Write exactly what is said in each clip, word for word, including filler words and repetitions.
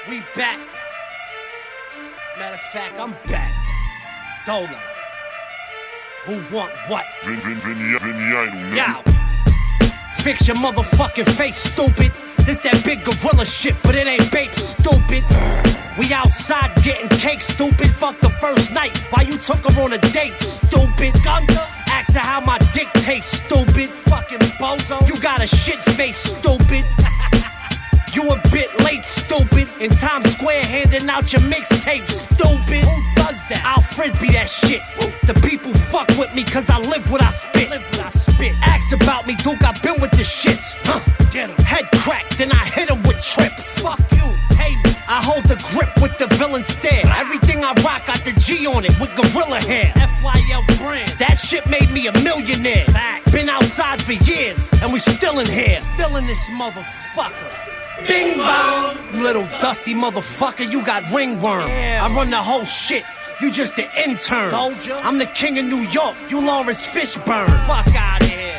We back. Matter of fact, I'm back. Dolo. Who want what? Vin, Vin, Vin, Vin, Yo. Fix your motherfucking face, stupid. This that big gorilla shit, but it ain't baked, stupid. We outside getting cake, stupid. Fuck the first night while you took her on a date, stupid. Gunga. Ask her how my dick tastes, stupid. Fucking bozo. You got a shit face, stupid. You a bit late, stupid. In Times Square handing out your mixtape, stupid. Who does that? I'll frisbee that shit. The people fuck with me cause I live what I spit. Live what I spit. Ask about me, Duke, I been with the shits. Huh. Get him. Head cracked, then I hit him with trips. Fuck you, hey me. I hold the grip with the villain stare. Everything I rock got the G on it with gorilla hair. F Y L brand. That shit made me a millionaire. Facts. Been outside for years and we still in here. Still in this motherfucker. Bing bong, you little dusty motherfucker, you got ringworm. Yeah. I run the whole shit, you just an intern. I'm the king of New York, you Lawrence Fishburne. Fuck out of here.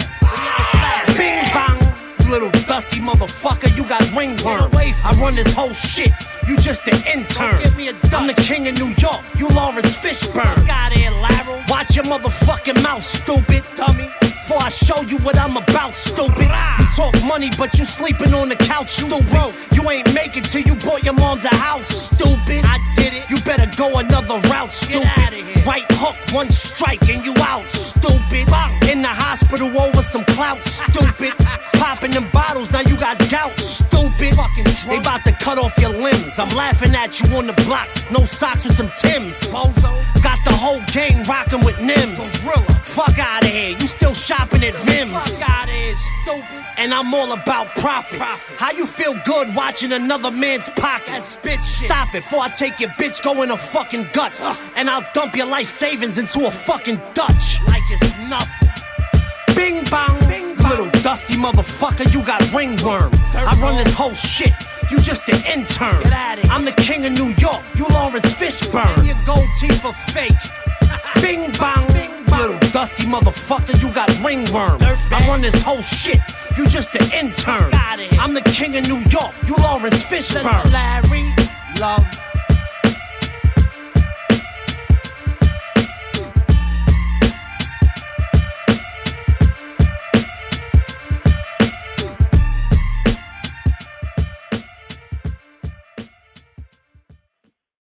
Bing bong, you little dusty motherfucker, you got ringworm. I run this whole shit, you just an intern. I'm the king of New York, you Lawrence Fishburne. Fuck out of here, Larry. Watch your motherfucking mouth, stupid dummy. Before I show you what I'm about, stupid. You talk money, but you sleeping on the couch, stupid. You ain't make it till you bought your mom's a house, stupid. I did it. You better go another route, stupid. Right hook, one strike, and you out, stupid. In the hospital over some clout, stupid. Popping them bottles, now you got gout, stupid. They about to cut off your limbs. I'm laughing at you on the block. No socks with some Timbs. Got the whole gang rocking with Nims. Fuck out of here. You still shopping at Vim's. Fuck out of here, stupid. And I'm all about profit. profit. How you feel good watching another man's pockets? Bitch shit. Stop it before I take your bitch go in her fucking guts. Uh. And I'll dump your life savings into a fucking Dutch. Like it's nothing. Bing bong, Bing bong. Little dusty motherfucker, you got ringworm. I run this whole shit, you just an intern. I'm the king of New York, you Lawrence Fishburne. And your gold teeth are fake. Bing bong, Bing bong. Little dusty motherfucker, you got ringworm. I run this whole shit, you just an intern. I'm the king of New York, you Lawrence Fishburne. Larry, love.